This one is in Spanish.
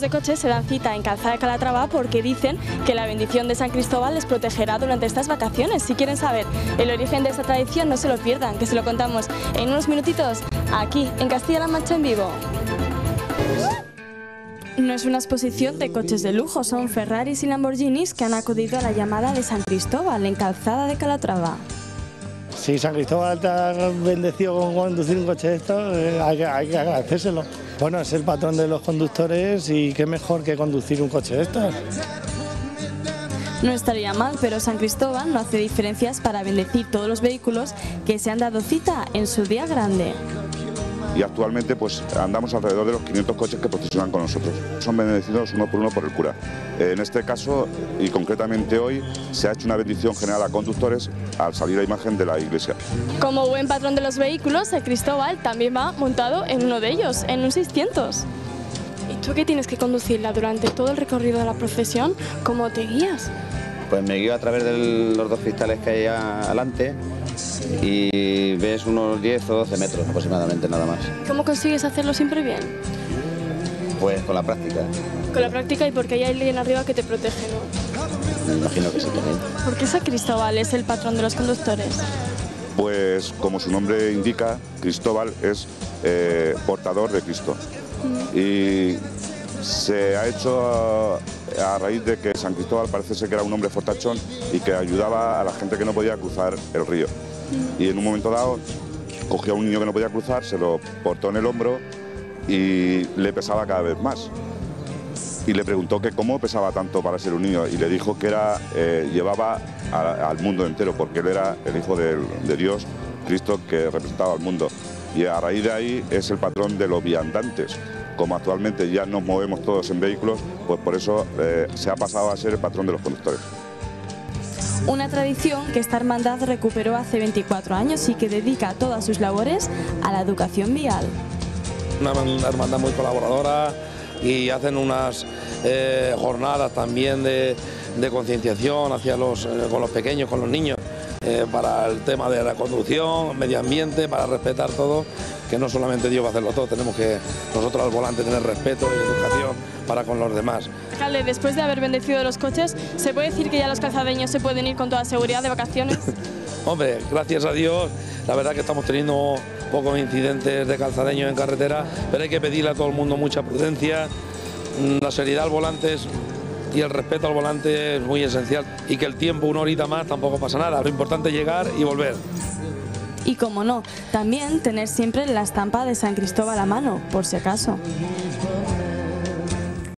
de coches se dan cita en Calzada de Calatrava porque dicen que la bendición de San Cristóbal les protegerá durante estas vacaciones. Si quieren saber el origen de esta tradición, no se lo pierdan, que se lo contamos en unos minutitos aquí en Castilla-La Mancha en vivo. No es una exposición de coches de lujo, son Ferraris y Lamborghinis que han acudido a la llamada de San Cristóbal en Calzada de Calatrava. Si San Cristóbal te ha bendecido con conducir un coche de estos, hay que agradecérselo. Bueno, es el patrón de los conductores y qué mejor que conducir un coche de estos. No estaría mal, pero San Cristóbal no hace diferencias para bendecir todos los vehículos que se han dado cita en su día grande. Y actualmente pues andamos alrededor de los 500 coches que procesionan con nosotros. Son bendecidos uno por uno por el cura. En este caso, y concretamente hoy, se ha hecho una bendición general a conductores al salir la imagen de la iglesia. Como buen patrón de los vehículos, San Cristóbal también va montado en uno de ellos, en un 600. ¿Y tú qué tienes que conducirla durante todo el recorrido de la procesión? ¿Cómo te guías? Pues me guío a través de los dos cristales que hay adelante y ves unos 10 o 12 metros aproximadamente, nada más. ¿Cómo consigues hacerlo siempre bien? Pues con la práctica. Con la práctica y porque hay alguien arriba que te protege, ¿no? Me imagino que sí también. ¿Por qué San Cristóbal es el patrón de los conductores? Pues como su nombre indica, Cristóbal es portador de Cristo. Y se ha hecho a raíz de que San Cristóbal parece ser que era un hombre fortachón y que ayudaba a la gente que no podía cruzar el río. Y en un momento dado cogió a un niño que no podía cruzar, se lo portó en el hombro y le pesaba cada vez más. Y le preguntó que cómo pesaba tanto para ser un niño y le dijo que era, llevaba al mundo entero porque él era el Hijo de Dios, Cristo, que representaba al mundo. Y a raíz de ahí es el patrón de los viandantes. Como actualmente ya nos movemos todos en vehículos, pues por eso se ha pasado a ser el patrón de los conductores. Una tradición que esta hermandad recuperó hace 24 años y que dedica todas sus labores a la educación vial. Una hermandad muy colaboradora y hacen unas jornadas también de concienciación hacia con los pequeños, con los niños, para el tema de la conducción, medio ambiente, para respetar todo, que no solamente Dios va a hacerlo todo, tenemos que nosotros al volante tener respeto y educación para con los demás. Alcalde, después de haber bendecido los coches, ¿se puede decir que ya los calzadeños se pueden ir con toda seguridad de vacaciones? Hombre, gracias a Dios, la verdad que estamos teniendo pocos incidentes de calzadeños en carretera, pero hay que pedirle a todo el mundo mucha prudencia, la seriedad al volante y el respeto al volante es muy esencial y que el tiempo, una horita más, tampoco pasa nada, lo importante es llegar y volver. Y como no, también tener siempre la estampa de San Cristóbal a mano, por si acaso.